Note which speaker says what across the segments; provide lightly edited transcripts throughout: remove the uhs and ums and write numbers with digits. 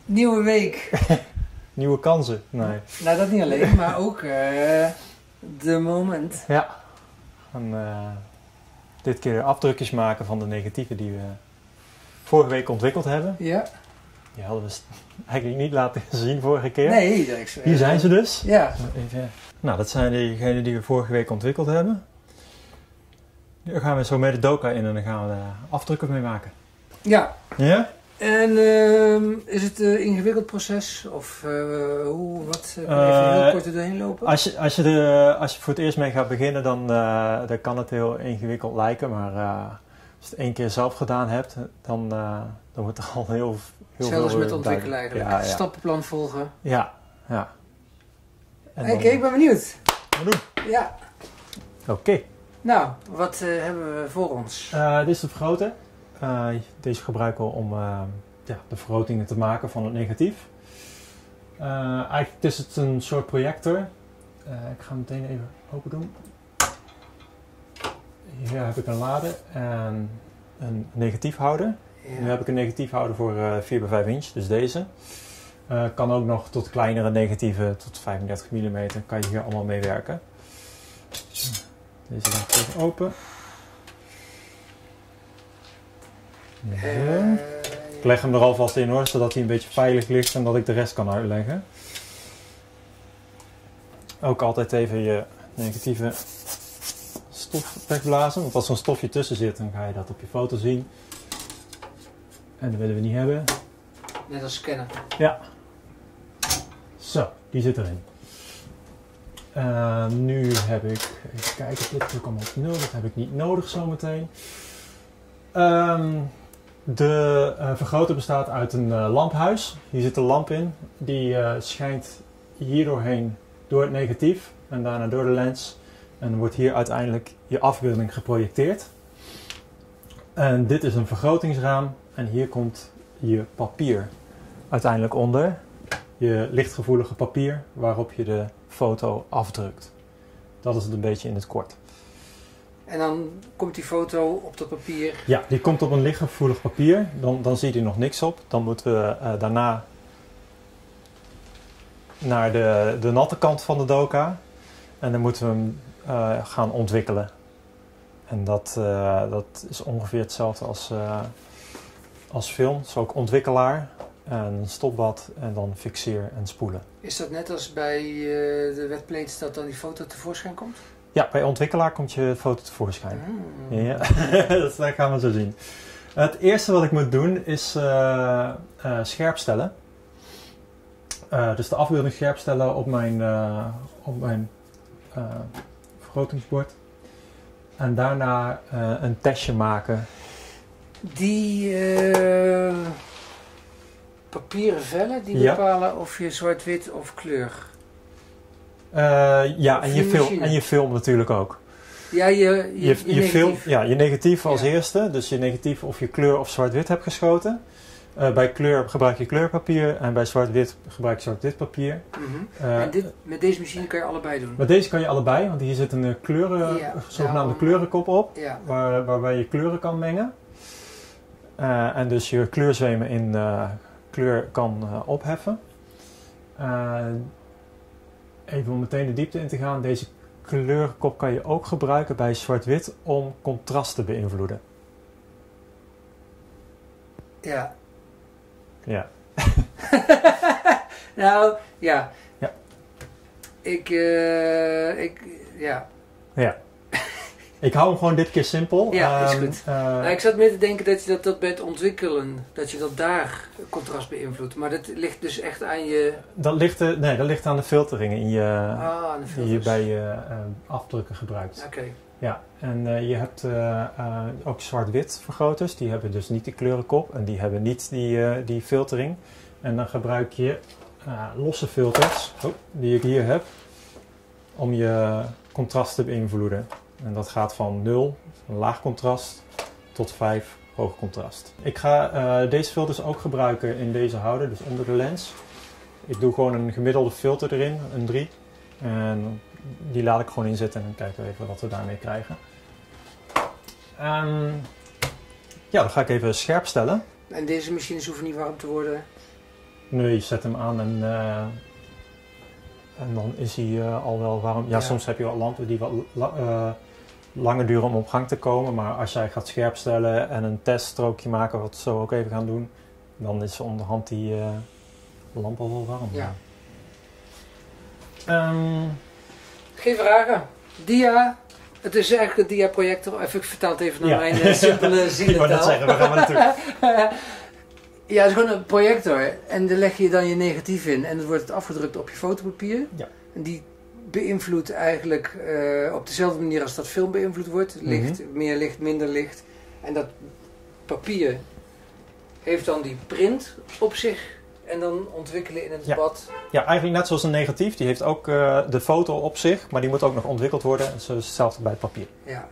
Speaker 1: Nieuwe week.
Speaker 2: Nieuwe kansen. Nee.
Speaker 1: Nou, dat niet alleen, maar ook de moment.
Speaker 2: Ja. En dit keer afdrukjes maken van de negatieven die we vorige week ontwikkeld hebben.
Speaker 1: Ja.
Speaker 2: Die hadden we eigenlijk niet laten zien vorige keer.
Speaker 1: Nee, dat is...
Speaker 2: Hier zijn ze dus.
Speaker 1: Ja.
Speaker 2: Even. Nou, dat zijn diegenen die we vorige week ontwikkeld hebben. Daar gaan we zo mee de doka in en dan gaan we daar afdrukken mee maken.
Speaker 1: Ja.
Speaker 2: Ja?
Speaker 1: En is het een ingewikkeld proces? Of wat? Even heel kort er doorheen lopen?
Speaker 2: Als je voor het eerst mee gaat beginnen, dan kan het heel ingewikkeld lijken. Maar als je het één keer zelf gedaan hebt, dan wordt er al heel veel...
Speaker 1: Zelfs met ontwikkelen eigenlijk.
Speaker 2: Ja.
Speaker 1: Stappenplan volgen.
Speaker 2: Ja.
Speaker 1: Oké, ik ben benieuwd.
Speaker 2: We doen.
Speaker 1: Ja.
Speaker 2: Oké.
Speaker 1: Nou, wat hebben we voor ons?
Speaker 2: Dit is de vergroter. Deze gebruiken we om de vergrotingen te maken van het negatief. Eigenlijk is het een soort projector. Ik ga hem meteen even open doen. Hier heb ik een lader en een negatiefhouder.
Speaker 1: Ja.
Speaker 2: Nu heb ik een negatiefhouder voor 4 bij 5 inch, dus deze. Kan ook nog tot kleinere negatieven, tot 35 mm, kan je hier allemaal mee werken. Deze dan even open. Ik leg hem er alvast in hoor, zodat hij een beetje veilig ligt en dat ik de rest kan uitleggen. Ook altijd even je negatieve stof wegblazen, want als er een stofje tussen zit, dan ga je dat op je foto zien. En dat willen we niet hebben.
Speaker 1: Net als scannen.
Speaker 2: Ja. Zo, die zit erin. Nu heb ik, even kijken, dit druk allemaal op 0, dat heb ik niet nodig zometeen. De vergroter bestaat uit een lamphuis. Hier zit een lamp in. Die schijnt hier doorheen door het negatief en daarna door de lens. En dan wordt hier uiteindelijk je afbeelding geprojecteerd. En dit is een vergrotingsraam en hier komt je papier uiteindelijk onder. Je lichtgevoelige papier waarop je de foto afdrukt. Dat is het een beetje in het kort.
Speaker 1: En dan komt die foto op dat papier.
Speaker 2: Ja, die komt op een lichtgevoelig papier. Dan zie je er nog niks op. Dan moeten we daarna naar de natte kant van de doka. En dan moeten we hem gaan ontwikkelen. En dat is ongeveer hetzelfde als film. Dat is ook ontwikkelaar. En een stopbad en dan fixeer en spoelen.
Speaker 1: Is dat net als bij de wetplates dat dan die foto tevoorschijn komt?
Speaker 2: Ja, bij ontwikkelaar komt je foto tevoorschijn. Ja, dat gaan we zo zien. Het eerste wat ik moet doen is scherp stellen. Dus de afbeelding scherp stellen op mijn vergrotingsbord. En daarna een testje maken.
Speaker 1: Die papieren vellen die bepalen of je zwart-wit of kleur.
Speaker 2: Ja, en je film natuurlijk ook.
Speaker 1: Ja, je
Speaker 2: film, ja, je negatief als eerste. Dus je negatief of je kleur of zwart-wit hebt geschoten. Bij kleur gebruik je kleurpapier en bij zwart-wit gebruik je zwart-wit papier.
Speaker 1: En met deze machine kan je allebei doen?
Speaker 2: Met deze kan je allebei, want hier zit een zogenaamde kleurenkop op. Ja. Waarbij je kleuren kan mengen. En dus je kleurzwemen in kleur kan opheffen. Even om meteen de diepte in te gaan. Deze kleurenkop kan je ook gebruiken bij zwart-wit om contrast te beïnvloeden.
Speaker 1: Ja.
Speaker 2: Ja.
Speaker 1: Nou, ja.
Speaker 2: Ja.
Speaker 1: Ja.
Speaker 2: Ja. Ik hou hem gewoon dit keer simpel.
Speaker 1: Ja, is goed. Ik zat meer te denken dat je dat bij het ontwikkelen, dat je dat daar contrast beïnvloedt. Maar dat ligt dus echt aan je...
Speaker 2: Dat ligt aan de filteringen die je bij je afdrukken gebruikt.
Speaker 1: Oké.
Speaker 2: Ja, en je hebt ook zwart-wit vergroters. Die hebben dus niet die kleurenkop en die hebben niet die filtering. En dan gebruik je losse filters, die ik hier heb, om je contrast te beïnvloeden. En dat gaat van 0, laag contrast, tot 5, hoog contrast. Ik ga deze filters ook gebruiken in deze houder, dus onder de lens. Ik doe gewoon een gemiddelde filter erin, een 3. En die laat ik gewoon inzetten en dan kijken we even wat we daarmee krijgen. Ja, dan ga ik even scherp stellen.
Speaker 1: En deze machines hoeven niet warm te worden?
Speaker 2: Nee, je zet hem aan en dan is hij al wel warm. Ja, soms heb je wel lampen die wat langer duren om op gang te komen. Maar als jij gaat scherpstellen en een teststrookje maken, wat we zo ook even gaan doen, dan is onderhand die lamp al wel warm.
Speaker 1: Ja. Geen vragen. Dia. Het is eigenlijk een dia-projector. Even, ik vertaal het even naar mijn simpele zielentaal.
Speaker 2: Ik wou net zeggen, we gaan maar naartoe.
Speaker 1: Ja, het is gewoon een projector. En daar leg je dan je negatief in. En dan wordt het afgedrukt op je fotopapier. Ja. En die beïnvloedt eigenlijk op dezelfde manier als dat film beïnvloed wordt. Licht, meer licht, minder licht. En dat papier heeft dan die print op zich. En dan ontwikkelen in het bad. Ja,
Speaker 2: eigenlijk net zoals een negatief. Die heeft ook de foto op zich. Maar die moet ook nog ontwikkeld worden. En zo is hetzelfde bij het papier.
Speaker 1: Ja.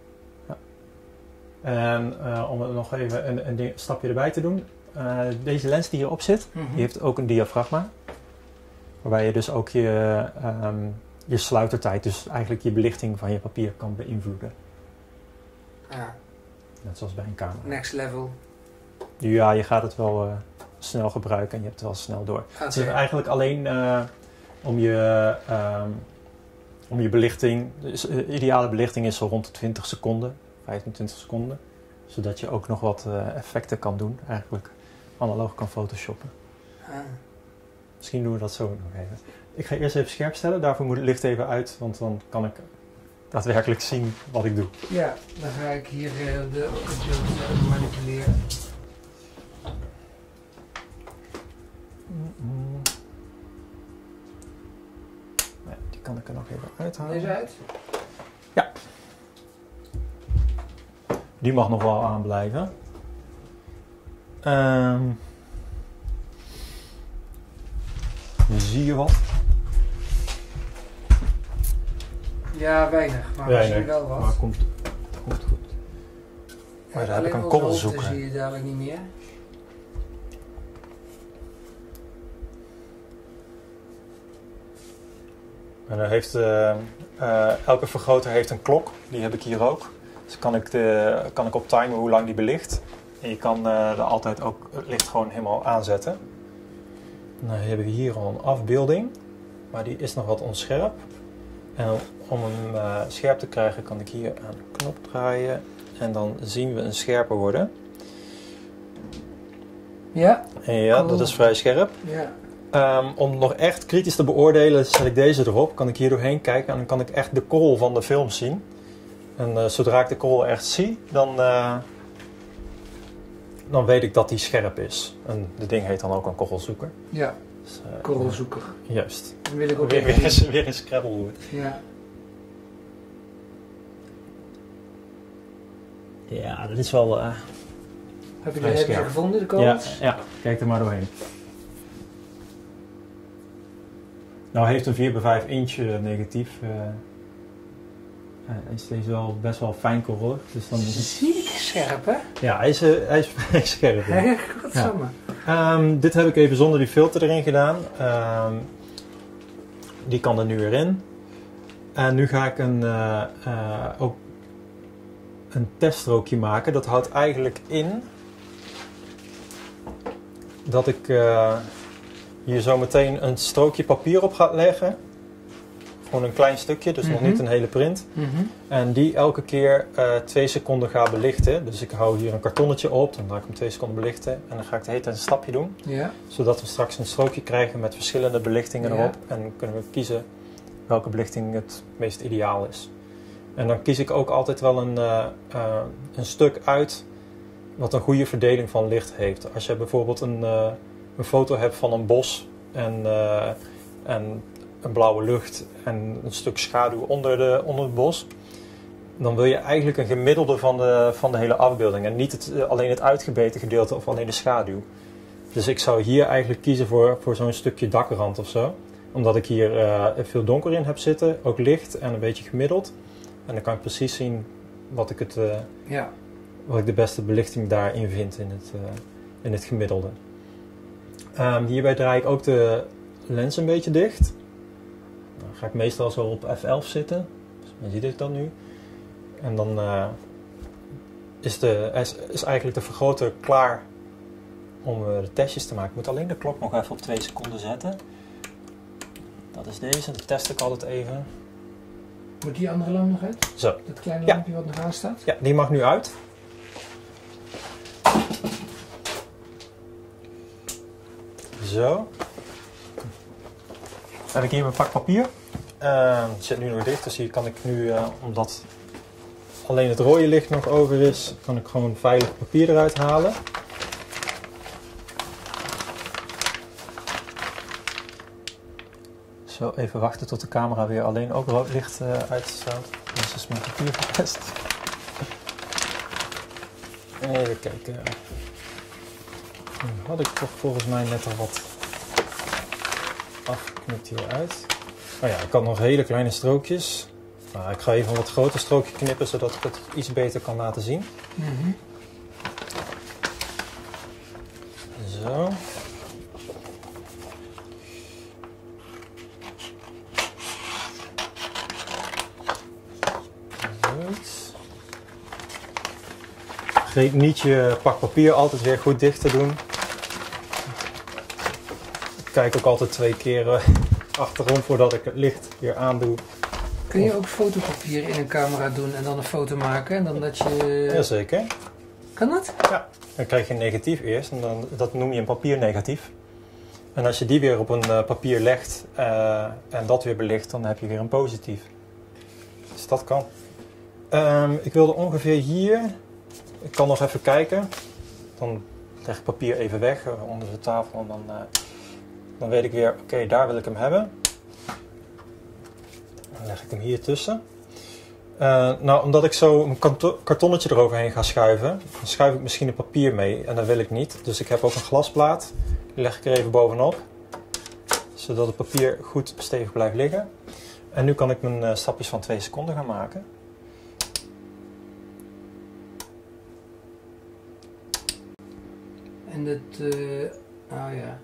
Speaker 2: En om er nog even een stapje erbij te doen. Deze lens die hierop zit, die heeft ook een diafragma. Waarbij je dus ook je sluitertijd, dus eigenlijk je belichting van je papier kan beïnvloeden.
Speaker 1: Ja.
Speaker 2: Net zoals bij een camera.
Speaker 1: Next level.
Speaker 2: Ja, je gaat het wel snel gebruiken en je hebt het wel snel door. Okay. Het is eigenlijk alleen om je belichting, dus, ideale belichting is zo rond de 20 seconden, 25 seconden. Zodat je ook nog wat effecten kan doen, eigenlijk analoog kan photoshoppen. Misschien doen we dat zo nog even. Ik ga eerst even scherp stellen, daarvoor moet het licht even uit, want dan kan ik daadwerkelijk zien wat ik doe.
Speaker 1: Ja, dan ga ik hier de adjunct manipuleren.
Speaker 2: Ja, die kan ik er nog even uithalen.
Speaker 1: Deze uit?
Speaker 2: Ja. Die mag nog wel aanblijven. Zie je wat?
Speaker 1: Ja, weinig. Maar we zien wel wat.
Speaker 2: Maar komt goed. Maar daar heb ik een korrelzoeker.
Speaker 1: Dat zie je dadelijk niet meer.
Speaker 2: En dan heeft elke vergroter heeft een klok. Die heb ik hier ook. Dus kan ik op timen hoe lang die belicht. En je kan er altijd ook het licht gewoon helemaal aanzetten. Dan hebben we hier al een afbeelding. Maar die is nog wat onscherp. En om hem scherp te krijgen kan ik hier aan de knop draaien. En dan zien we een scherper worden.
Speaker 1: Ja.
Speaker 2: En ja, cool. Dat is vrij scherp.
Speaker 1: Ja.
Speaker 2: Om het nog echt kritisch te beoordelen zet ik deze erop. Kan ik hier doorheen kijken en dan kan ik echt de korrel van de film zien. En zodra ik de korrel echt zie, dan weet ik dat die scherp is. En dit ding heet dan ook een korrelzoeker.
Speaker 1: Ja, dus, korrelzoeker.
Speaker 2: Juist.
Speaker 1: Dan wil ik ook
Speaker 2: weer een Scrabble-woord.
Speaker 1: Ja.
Speaker 2: Ja, dat is wel...
Speaker 1: Heb je ze gevonden, de korrels?
Speaker 2: Ja, kijk er maar doorheen. Nou heeft een 4 bij 5 inch negatief. Is deze wel best wel fijn korrelig. Dus dan is het...
Speaker 1: Ziek scherp, hè?
Speaker 2: Ja, hij is vrij scherp.
Speaker 1: Ja. Godsamme.
Speaker 2: Dit heb ik even zonder die filter erin gedaan. Die kan er nu weer in. En nu ga ik ook een teststrookje maken. Dat houdt eigenlijk in dat ik hier zo meteen een strookje papier op ga leggen. Gewoon een klein stukje, dus nog niet een hele print. En die elke keer 2 seconden ga belichten. Dus ik hou hier een kartonnetje op, dan ga ik hem 2 seconden belichten. En dan ga ik de hele tijd een stapje doen.
Speaker 1: Ja.
Speaker 2: Zodat we straks een strookje krijgen met verschillende belichtingen erop. En dan kunnen we kiezen welke belichting het meest ideaal is. En dan kies ik ook altijd wel een stuk uit wat een goede verdeling van licht heeft. Als je bijvoorbeeld een foto hebt van een bos en een blauwe lucht en een stuk schaduw onder het bos, dan wil je eigenlijk een gemiddelde van de hele afbeelding en niet alleen het uitgebeten gedeelte of alleen de schaduw. Dus ik zou hier eigenlijk kiezen voor zo'n stukje dakrand of zo. Omdat ik hier veel donker in heb zitten, ook licht en een beetje gemiddeld. En dan kan ik precies zien wat ik de beste belichting daarin vind in het gemiddelde. Hierbij draai ik ook de lens een beetje dicht. Dan ga ik meestal zo op f11 zitten. Dus je ziet het dan nu. En dan is eigenlijk de vergroter klaar om de testjes te maken. Ik moet alleen de klok nog even op 2 seconden zetten. Dat is deze, dat test ik altijd even.
Speaker 1: Moet die andere lamp nog uit?
Speaker 2: Zo.
Speaker 1: Dat kleine lampje wat nog aan staat?
Speaker 2: Ja, die mag nu uit. Zo. Dan heb ik hier mijn pak papier. Het zit nu nog dicht, dus hier kan ik nu, omdat alleen het rode licht nog over is, kan ik gewoon veilig papier eruit halen. Zo, even wachten tot de camera weer alleen ook rood licht uitstaat. Dus is mijn papier verpest. Even kijken. Nu had ik toch volgens mij net al wat afgeknipt hieruit. Oh ja, ik had nog hele kleine strookjes. Nou, ik ga even een wat groter strookje knippen, zodat ik het iets beter kan laten zien. Zo. Vergeet niet je pak papier altijd weer goed dicht te doen. Ik kijk ook altijd 2 keer achterom voordat ik het licht weer aandoe.
Speaker 1: Kun je ook fotopapier in een camera doen en dan een foto maken en dan dat je...
Speaker 2: Jazeker.
Speaker 1: Kan dat?
Speaker 2: Ja. Dan krijg je een negatief eerst en dan, dat noem je een papiernegatief. En als je die weer op een papier legt en dat weer belicht, dan heb je weer een positief. Dus dat kan. Ik wilde ongeveer hier... Ik kan nog even kijken. Dan leg ik papier even weg onder de tafel en dan weet ik weer, oké, daar wil ik hem hebben. Dan leg ik hem hier tussen. Nou, omdat ik zo een kartonnetje eroverheen ga schuiven, dan schuif ik misschien een papier mee en dat wil ik niet. Dus ik heb ook een glasplaat, die leg ik er even bovenop, zodat het papier goed stevig blijft liggen. En nu kan ik mijn stapjes van 2 seconden gaan maken.
Speaker 1: En dat... oh ja.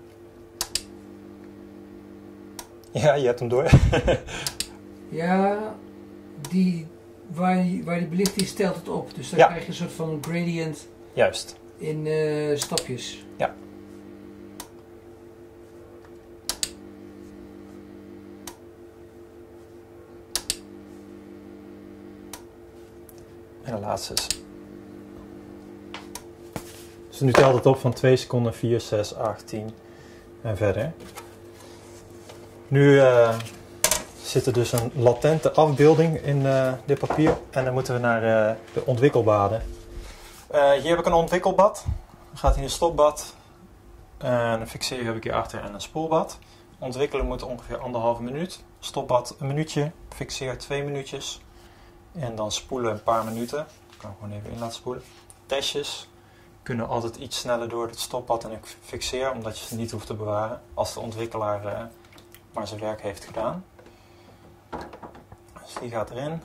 Speaker 2: Ja, je hebt hem door.
Speaker 1: Ja, waar die belicht is, stelt het op. Dus dan krijg je een soort van gradient.
Speaker 2: Juist.
Speaker 1: In stapjes.
Speaker 2: Ja. En de laatste is... Dus nu telt het op van 2 seconden, 4, 6, 8, 10 en verder. Nu zit er dus een latente afbeelding in dit papier en dan moeten we naar de ontwikkelbaden. Hier heb ik een ontwikkelbad. Dan gaat hij in een stopbad. Een fixeren heb ik hierachter en een spoelbad. Ontwikkelen moet ongeveer 1,5 minuut. Stopbad 1 minuutje, fixeer 2 minuutjes. En dan spoelen een paar minuten. Ik kan gewoon even in laten spoelen. Testjes kunnen altijd iets sneller door het stopbad en ik fixeer, omdat je ze niet hoeft te bewaren als de ontwikkelaar maar zijn werk heeft gedaan. Dus die gaat erin.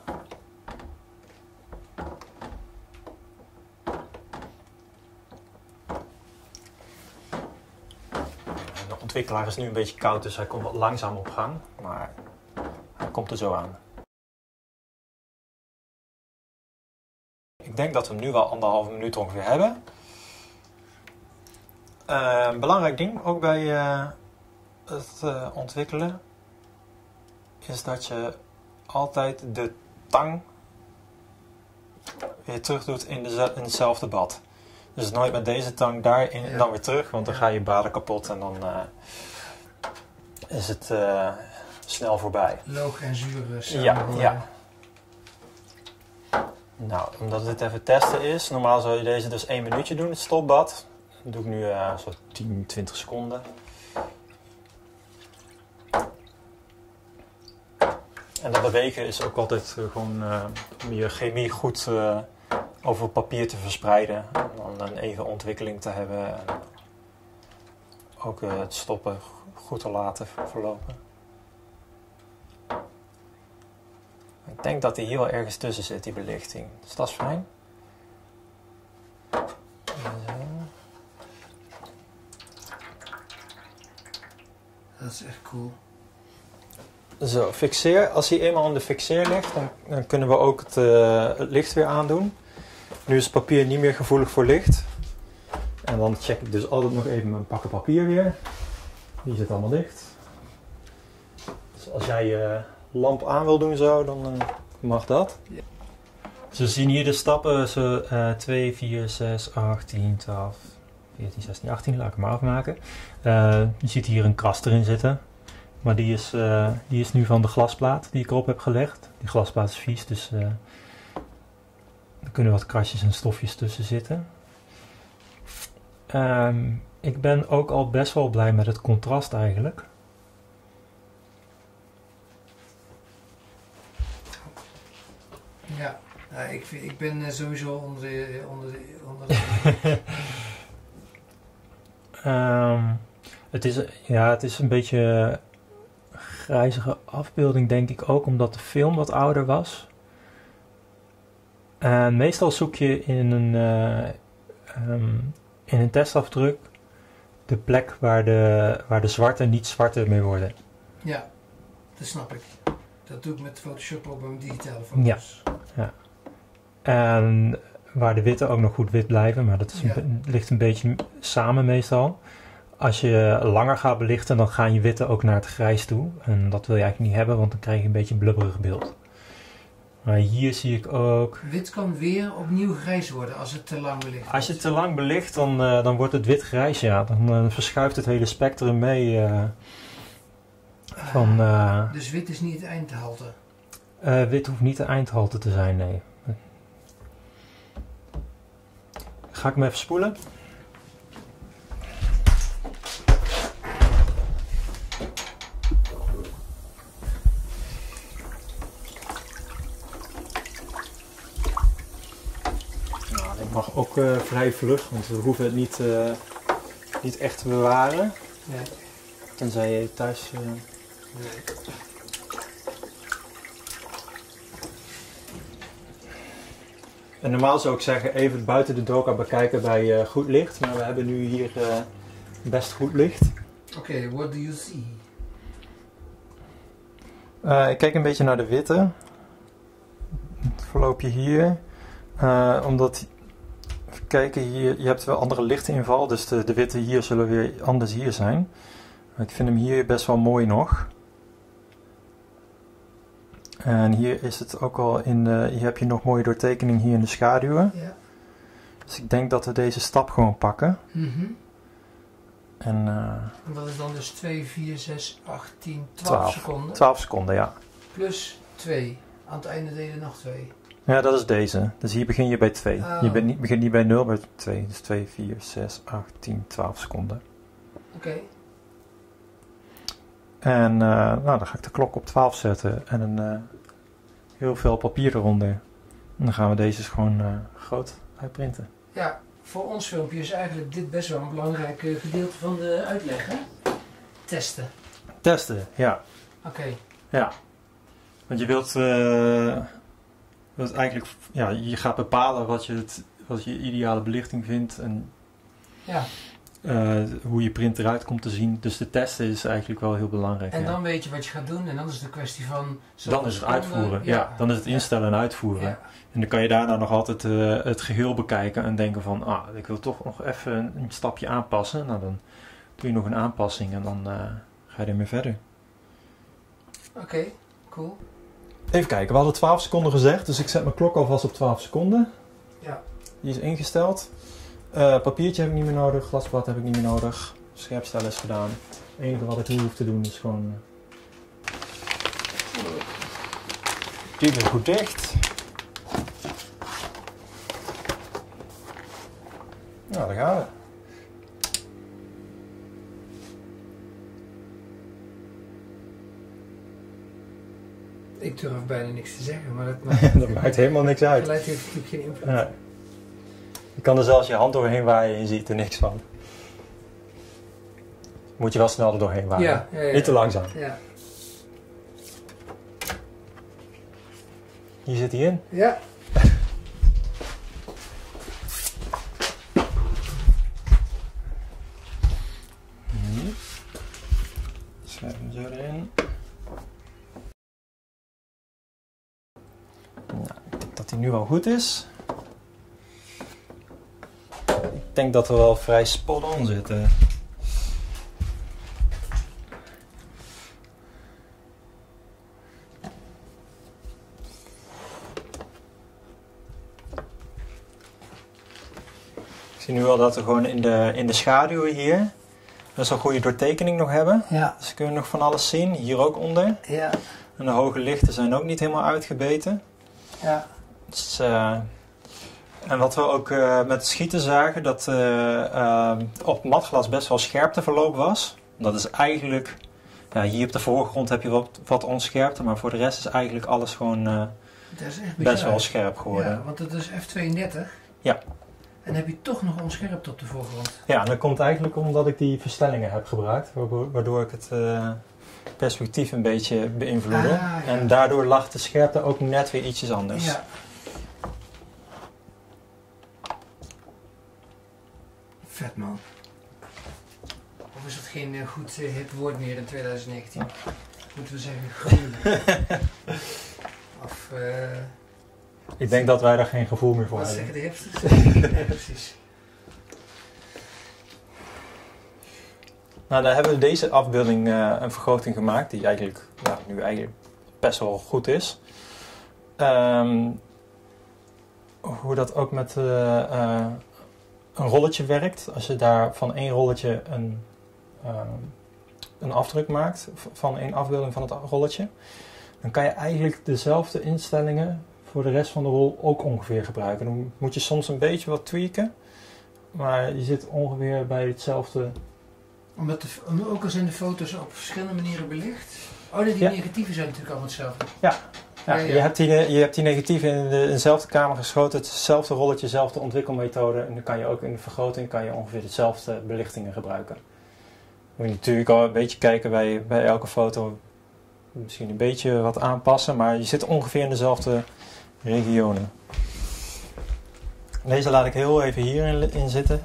Speaker 2: De ontwikkelaar is nu een beetje koud, dus hij komt wat langzaam op gang, maar hij komt er zo aan. Ik denk dat we hem nu wel 1,5 minuut ongeveer hebben. Een belangrijk ding ook bij het ontwikkelen is dat je altijd de tang weer terug doet in hetzelfde bad. Dus nooit met deze tang daarin en dan weer terug, want dan ga je baden kapot en dan is het snel voorbij.
Speaker 1: Loog en zuur
Speaker 2: samen. Ja. Nou, omdat dit even testen is, normaal zou je deze dus 1 minuutje doen, het stopbad. Dat doe ik nu zo 10, 20 seconden. En dat bewegen is ook altijd gewoon om je chemie goed over het papier te verspreiden. Om dan even ontwikkeling te hebben en ook het stoppen goed te laten verlopen. Ik denk dat die hier wel ergens tussen zit, die belichting. Dus dat is fijn.
Speaker 1: Dat is echt cool.
Speaker 2: Zo, fixeer. Als hij eenmaal aan de fixeer ligt, dan kunnen we ook het licht weer aandoen. Nu is het papier niet meer gevoelig voor licht. En dan check ik dus altijd nog even mijn pakken papier weer. Die zit allemaal dicht. Dus als jij je lamp aan wil doen zo, dan mag dat. Ja. Dus we zien hier de stappen. 2, 4, 6, 8, 10, 12, 14, 16, 18. Laat ik hem maar afmaken. Je ziet hier een kras erin zitten. Maar die is nu van de glasplaat die ik erop heb gelegd. Die glasplaat is vies, dus er kunnen wat krasjes en stofjes tussen zitten. Ik ben ook al best wel blij met het contrast eigenlijk.
Speaker 1: Ja, ik ben sowieso onder de
Speaker 2: het is een beetje grijzige afbeelding, denk ik ook, omdat de film wat ouder was. En meestal zoek je in een testafdruk de plek waar de zwarte niet zwarter mee worden.
Speaker 1: Ja, dat snap ik. Dat doe ik met Photoshop op mijn digitale foto's.
Speaker 2: Ja. En waar de witte ook nog goed wit blijven, maar dat is ligt een beetje samen meestal. Als je langer gaat belichten, dan gaan je witte ook naar het grijs toe. En dat wil je eigenlijk niet hebben, want dan krijg je een beetje een blubberig beeld. Maar hier zie ik ook...
Speaker 1: Wit kan weer opnieuw grijs worden als het te lang belicht.
Speaker 2: Als je het te lang belicht, dan wordt het wit grijs, ja. Dan verschuift het hele spectrum mee.
Speaker 1: Dus wit is niet het eindhalte?
Speaker 2: Wit hoeft niet de eindhalte te zijn, nee. Ga ik hem even spoelen? Mag ook vrij vlug, want we hoeven het niet echt te bewaren.
Speaker 1: Nee.
Speaker 2: Tenzij je thuis...
Speaker 1: Nee.
Speaker 2: En normaal zou ik zeggen even buiten de doka bekijken bij goed licht. Maar we hebben nu hier best goed licht.
Speaker 1: Oké, what do you see?
Speaker 2: Ik kijk een beetje naar de witte. Het verloopje hier. Omdat... Even kijken, hier, je hebt wel andere lichtinval, dus de witte hier zullen weer anders hier zijn. Maar ik vind hem hier best wel mooi nog. En hier is het ook al hier heb je nog mooie doortekening hier in de schaduwen.
Speaker 1: Ja.
Speaker 2: Dus ik denk dat we deze stap gewoon pakken.
Speaker 1: Mm-hmm.
Speaker 2: En
Speaker 1: dat is dan dus 2, 4, 6, 8, 10, 12 seconden.
Speaker 2: 12 seconden, ja.
Speaker 1: Plus 2. Aan het einde deden nog 2.
Speaker 2: Ja, dat is deze. Dus hier begin je bij 2.
Speaker 1: Oh.
Speaker 2: Je begint niet bij 0, maar 2. Dus 2, 4, 6, 8, 10, 12 seconden.
Speaker 1: Oké.
Speaker 2: En dan ga ik de klok op 12 zetten en heel veel papier eronder. En dan gaan we deze gewoon groot uitprinten.
Speaker 1: Ja, voor ons filmpje is eigenlijk dit best wel een belangrijk gedeelte van de uitleg, hè? Testen.
Speaker 2: Testen, ja.
Speaker 1: Oké.
Speaker 2: Ja. Want je wilt eigenlijk, ja, je gaat bepalen wat je ideale belichting vindt en
Speaker 1: ja.
Speaker 2: Hoe je print eruit komt te zien. Dus de testen is eigenlijk wel heel belangrijk.
Speaker 1: En dan weet je wat je gaat doen en dan is het een kwestie van...
Speaker 2: Dan is het uitvoeren, ja. Dan is het instellen en uitvoeren. Ja. En dan kan je daarna nog altijd het geheel bekijken en denken van, ik wil toch nog even een stapje aanpassen. Nou, dan doe je nog een aanpassing en dan ga je ermee verder.
Speaker 1: Oké, cool.
Speaker 2: Even kijken, we hadden 12 seconden gezegd, dus ik zet mijn klok alvast op 12 seconden.
Speaker 1: Ja. Die
Speaker 2: is ingesteld. Papiertje heb ik niet meer nodig, glasblad heb ik niet meer nodig. Scherpstellen is gedaan. Het enige wat ik nu hoef te doen is gewoon... Die weer goed dicht. Nou, daar gaan we.
Speaker 1: Ik durf bijna niks te zeggen, maar
Speaker 2: dat maakt helemaal niks uit.
Speaker 1: Geluid heeft natuurlijk geen invloed.
Speaker 2: Ja. Je kan er zelfs je hand doorheen waaien en je ziet er niks van. Moet je wel snel er doorheen waaien. Ja. Niet te langzaam.
Speaker 1: Ja.
Speaker 2: Hier zit hij in.
Speaker 1: Ja.
Speaker 2: Schrijf hem zo erin. Nou, ik denk dat hij nu al goed is. denk dat we wel vrij spot on zitten. Ik zie nu al dat we gewoon in de schaduwen hier best wel goede doortekening nog hebben.
Speaker 1: Ja.
Speaker 2: Dus kun je nog van alles zien. Hier ook onder.
Speaker 1: Ja.
Speaker 2: En de hoge lichten zijn ook niet helemaal uitgebeten.
Speaker 1: Ja.
Speaker 2: Dus, en wat we ook met het schieten zagen, dat op matglas best wel scherpteverloop was. Dat is eigenlijk, ja, hier op de voorgrond heb je wat onscherpte, maar voor de rest is eigenlijk alles gewoon
Speaker 1: Dat is echt
Speaker 2: best wel scherp geworden.
Speaker 1: Ja, want het is f32.
Speaker 2: Ja.
Speaker 1: En heb je toch nog onscherpte op de voorgrond.
Speaker 2: Ja, en dat komt eigenlijk omdat ik die verstellingen heb gebruikt, waardoor ik het perspectief een beetje beïnvloedde.
Speaker 1: Ja.
Speaker 2: En daardoor lag de scherpte ook net weer ietsjes anders.
Speaker 1: Ja. Vet man. Of is dat geen goed hip woord meer in 2019? Moeten we zeggen gruwelijk. Of...
Speaker 2: Ik denk dat wij daar geen gevoel meer voor
Speaker 1: wat
Speaker 2: hebben.
Speaker 1: zeggen de hipsters? Nee, precies.
Speaker 2: Nou, daar hebben we deze afbeelding een vergroting gemaakt die eigenlijk, ja, nu eigenlijk best wel goed is. Hoe dat ook met een rolletje werkt. Als je daar van één rolletje een afdruk maakt, van één afbeelding van het rolletje, dan kan je eigenlijk dezelfde instellingen voor de rest van de rol ook ongeveer gebruiken. Dan moet je soms een beetje wat tweaken, maar je zit ongeveer bij hetzelfde.
Speaker 1: Omdat ook al zijn de foto's op verschillende manieren belicht. Oh nee, die negatieven zijn natuurlijk allemaal hetzelfde.
Speaker 2: Ja. Ja, je hebt die negatieven in dezelfde kamer geschoten, hetzelfde rolletje, dezelfde ontwikkelmethode. En dan kan je ook in de vergroting ongeveer dezelfde belichtingen gebruiken. Moet je natuurlijk al een beetje kijken bij elke foto, misschien een beetje wat aanpassen, maar je zit ongeveer in dezelfde regionen. Deze laat ik heel even hierin zitten.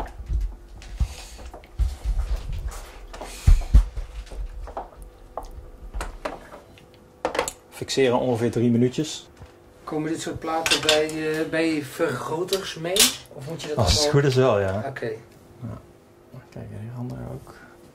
Speaker 2: Fixeren ongeveer 3 minuutjes.
Speaker 1: Komen dit soort platen bij vergroters mee? Of moet je dat
Speaker 2: Als het goed is wel, ja.
Speaker 1: Oké.
Speaker 2: Ja. Kijk, die andere ook.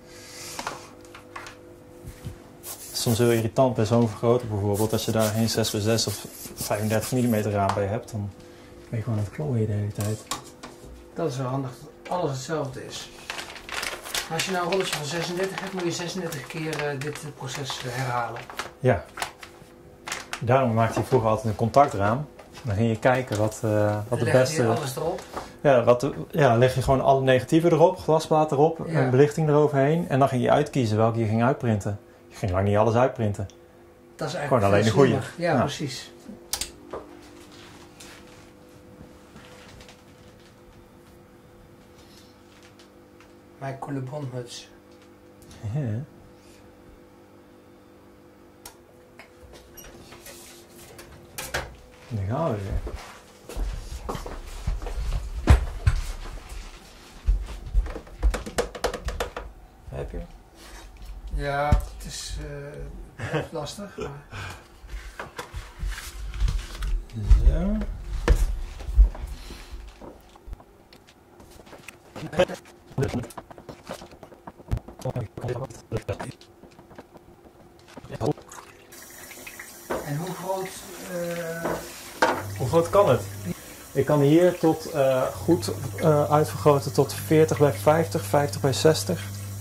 Speaker 2: Soms heel irritant bij zo'n vergroter bijvoorbeeld. Als je daar geen 6x6 of 35 mm raam bij hebt, dan ben je gewoon aan het klooien de hele tijd.
Speaker 1: Dat is wel handig dat alles hetzelfde is. Als je nou een rolletje van 36 hebt, moet je 36 keer dit proces herhalen.
Speaker 2: Ja. Daarom maakte je vroeger altijd een contactraam. Dan ging je kijken wat de beste...
Speaker 1: Leg je alles erop?
Speaker 2: Ja, leg je gewoon alle negatieven erop, glasplaat erop, en belichting eroverheen. En dan ging je uitkiezen welke je ging uitprinten. Je ging lang niet alles uitprinten.
Speaker 1: Dat is eigenlijk
Speaker 2: gewoon alleen de goede.
Speaker 1: Ja, precies. Mijn coole bondmuts.
Speaker 2: Ja. Daar gaan we weer. Heb je?
Speaker 1: Ja, het is lastig. Maar...
Speaker 2: Zo.
Speaker 1: En hoe groot...
Speaker 2: Hoe groot kan het? Ik kan hier tot goed uitvergroten tot 40 bij 50, 50 bij 60.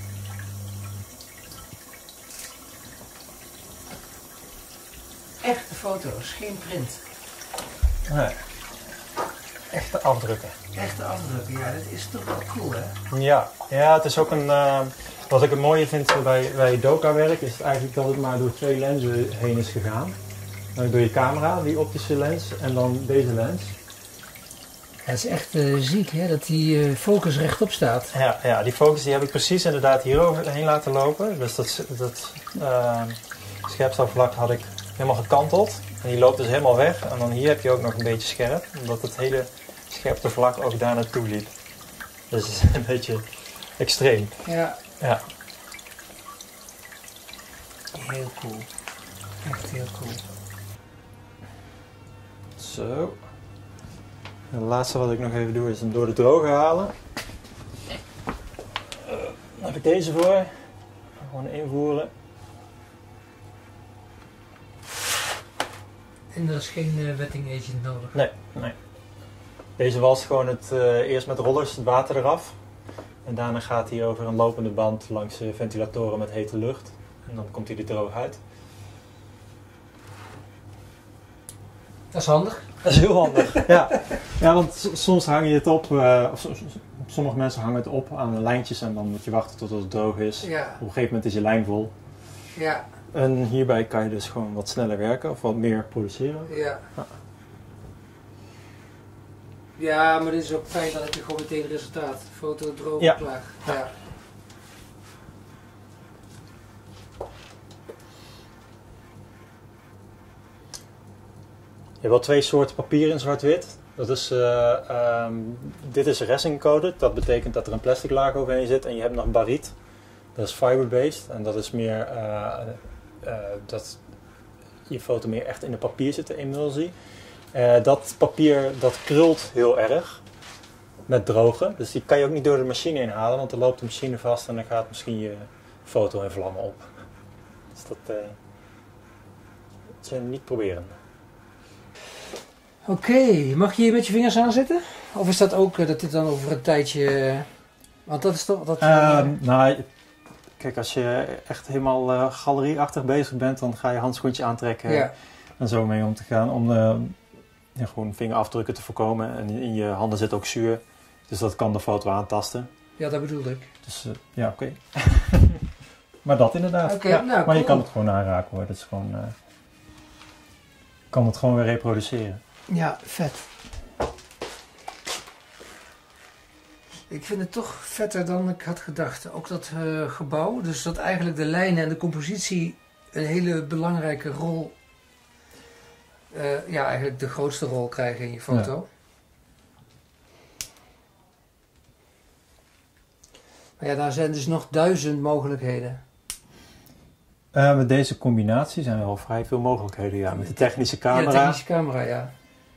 Speaker 1: Echte foto's, geen print.
Speaker 2: Nee. Echte afdrukken.
Speaker 1: Echte afdrukken, ja, dat is toch wel cool, hè?
Speaker 2: Ja, het is ook een... wat ik het mooie vind bij Doka-werk is eigenlijk dat het maar door 2 lenzen heen is gegaan. Door je camera, die optische lens, en dan deze lens.
Speaker 1: Het is echt ziek, hè, dat die focus rechtop staat.
Speaker 2: Ja, die focus die heb ik precies inderdaad hieroverheen laten lopen. Dus dat scherpstelvlak had ik helemaal gekanteld. En die loopt dus helemaal weg. En dan hier heb je ook nog een beetje scherp, omdat het hele scherptevlak ook daar naartoe liep. Dus het is een beetje extreem.
Speaker 1: Ja.
Speaker 2: Ja.
Speaker 1: Heel cool. Echt heel cool.
Speaker 2: Zo. En het laatste wat ik nog even doe is hem door de droger halen. heb ik deze voor. Gewoon invoeren.
Speaker 1: En er is geen wetting agent nodig?
Speaker 2: Nee. Deze was gewoon eerst met rollers het water eraf. En daarna gaat hij over een lopende band langs ventilatoren met hete lucht. En dan komt hij er droog uit.
Speaker 1: Dat is handig. Dat
Speaker 2: is heel handig, ja. Ja, want soms hang je het op, sommige mensen hangen het op aan de lijntjes en dan moet je wachten tot het droog is.
Speaker 1: Ja.
Speaker 2: Op een gegeven moment is je lijn vol.
Speaker 1: Ja.
Speaker 2: En hierbij kan je dus gewoon wat sneller werken of wat meer produceren.
Speaker 1: Ja. Ja, maar dit is ook fijn, dan heb je gewoon meteen resultaat. Foto, droog, klaar. Ja.
Speaker 2: Je hebt wel 2 soorten papier in zwart-wit. Dat is, dit is resin coated, dat betekent dat er een plastic laag overheen zit. En je hebt nog bariet, dat is fiber-based. En dat is meer dat je foto meer echt in het papier zit, de emulsie. Dat papier dat krult heel erg met drogen. Dus die kan je ook niet door de machine heen halen, want dan loopt de machine vast en dan gaat misschien je foto in vlammen op. Dus dat zou je niet proberen.
Speaker 1: Oké, mag je hier met je vingers aanzetten? Of is dat ook dat dit dan over een tijdje... Want dat is toch...
Speaker 2: Nou, kijk, als je echt helemaal galerieachtig bezig bent, dan ga je handschoentje aantrekken en zo mee om te gaan. Om gewoon vingerafdrukken te voorkomen. En in je handen zit ook zuur, dus dat kan de foto aantasten.
Speaker 1: Ja, dat bedoelde ik.
Speaker 2: Dus ja, oké. Maar dat inderdaad.
Speaker 1: Okay, nou,
Speaker 2: maar je kan het gewoon aanraken hoor. Dat is gewoon... kan het gewoon weer reproduceren.
Speaker 1: Ja, vet. Ik vind het toch vetter dan ik had gedacht. Ook dat gebouw, dus dat eigenlijk de lijnen en de compositie een hele belangrijke rol, eigenlijk de grootste rol krijgen in je foto. Ja. Maar ja, daar zijn dus nog 1000 mogelijkheden.
Speaker 2: Met deze combinatie zijn er al vrij veel mogelijkheden, ja. Met de technische camera.
Speaker 1: Ja, de technische camera, ja.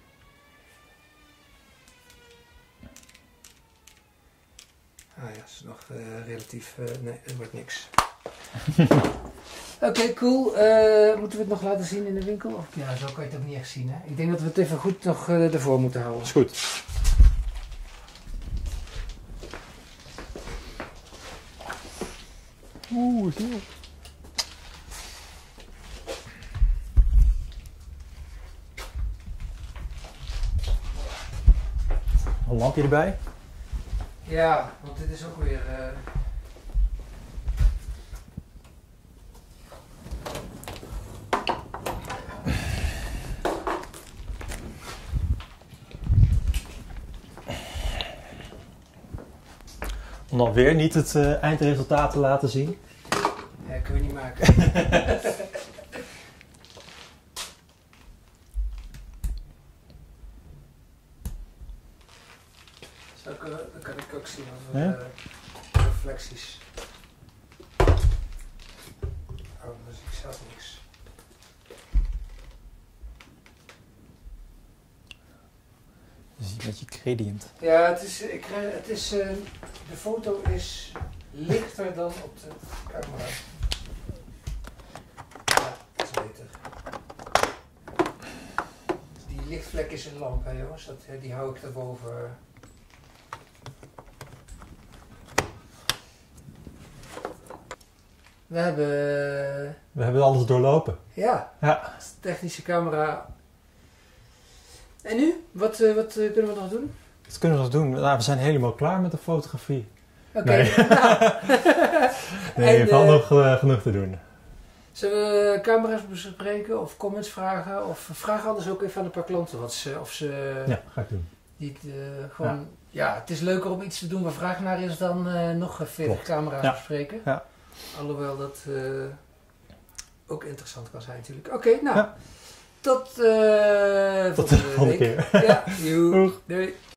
Speaker 1: Ah ja, is nog relatief... nee, er wordt niks. Oké, cool. Moeten we het nog laten zien in de winkel? Of, ja, zo kan je het ook niet echt zien, hè? Ik denk dat we het even goed nog ervoor moeten houden.
Speaker 2: Is goed. Oeh, zo. Een lampje erbij?
Speaker 1: Ja, want dit is ook weer...
Speaker 2: Om dan weer niet het eindresultaat te laten zien.
Speaker 1: Ja, kunnen we niet maken. Dan kan ik ook zien over reflecties. Oh, dus ik zelf niks.
Speaker 2: Dus een beetje gradient.
Speaker 1: Ja, de foto is lichter dan op de camera. Ja, dat is beter. Die lichtvlek is een lamp, hè jongens. Die hou ik erboven. We hebben
Speaker 2: alles doorlopen.
Speaker 1: Ja. Technische camera. En nu? Wat kunnen we nog doen?
Speaker 2: Wat kunnen we nog doen? Nou, we zijn helemaal klaar met de fotografie.
Speaker 1: Oké.
Speaker 2: Nee, nee, je valt nog genoeg te doen.
Speaker 1: Zullen we camera's bespreken of comments vragen? Of vraag anders ook even aan een paar klanten of ze...
Speaker 2: Ja, ga ik doen.
Speaker 1: Gewoon... Ja, het is leuker om iets te doen waar vraag naar is dan nog 40 camera's bespreken. Ja. Alhoewel dat ook interessant kan zijn natuurlijk. Oké, nou. Ja. Tot de volgende keer. Ja, doei.